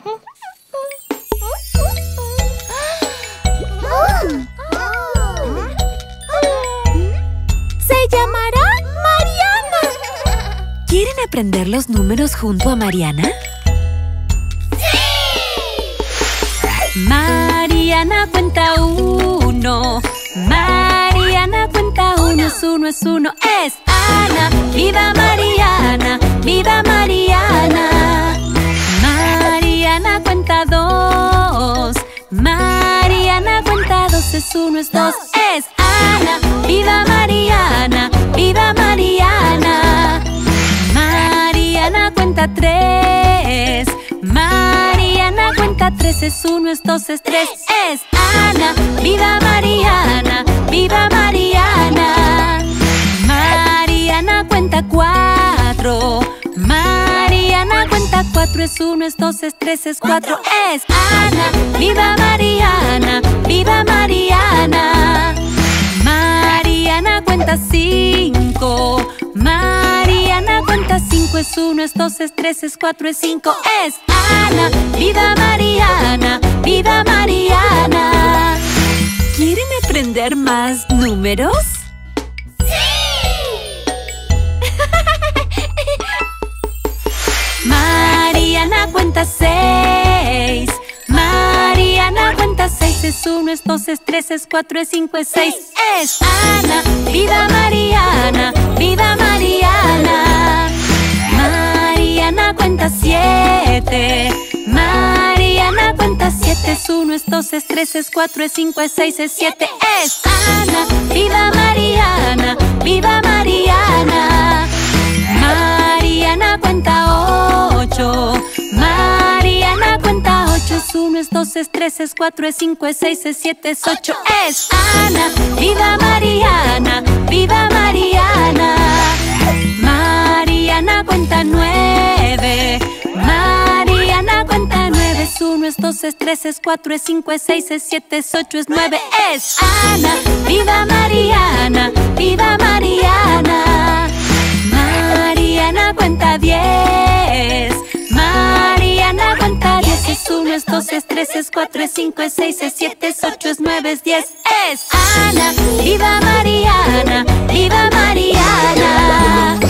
Se llamará Mariana. ¿Quieren aprender los números junto a Mariana? Mariana cuenta uno. Mariana cuenta uno. Es uno. Es Ana. ¡Viva Mariana! ¡Viva Mariana! Mariana cuenta dos. Mariana cuenta dos. Es uno, es dos. Es Ana. ¡Viva Mariana! ¡Viva Mariana! Mariana cuenta tres. Mariana cuenta tres. Es uno, es dos, es tres. Es Ana. ¡Viva Mariana! ¡Viva Mariana! Mariana cuenta cuatro. Mariana cuenta cuatro. Es uno, es dos, es tres, es cuatro. Es Ana. ¡Viva Mariana! ¡Viva Mariana! Mariana cuenta cinco. Mariana cuenta cinco. Es uno, es dos, es tres, es cuatro, es cinco. Es Ana. ¡Viva Mariana! ¡Viva Mariana! ¿Quieren aprender más números? Mariana cuenta seis. Mariana cuenta seis. Es uno, es dos, es tres, es cuatro, es cinco, es seis. Es Ana. ¡Viva Mariana! ¡Viva Mariana! Mariana cuenta siete. Mariana cuenta siete. Es uno, es dos, es tres, es cuatro, es cinco, es seis, es siete. Es Ana. ¡Viva Mariana! ¡Viva Mariana! Mariana cuenta ocho. Mariana cuenta ocho. Es uno, es dos, es tres, es cuatro, es cinco, es seis, es siete, es ocho. Es Ana. ¡Viva Mariana! ¡Viva Mariana! Mariana cuenta nueve. Mariana cuenta nueve. Es uno, es dos, es tres, es cuatro, es cinco, es seis, es siete, es ocho, es nueve. Es Ana. ¡Viva Mariana! ¡Viva Mariana! Mariana cuenta diez. Mariana cuenta diez. Es uno, es dos, es tres, es cuatro, es cinco, es seis, es siete, es ocho, es nueve, es diez. Es Ana. ¡Viva Mariana! ¡Viva Mariana!